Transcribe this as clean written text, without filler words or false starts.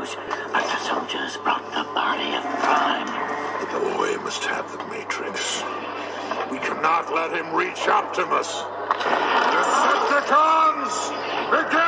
news, but the soldiers brought the body of Prime. The boy must have the Matrix. We cannot let him reach Optimus. Decepticons, begin!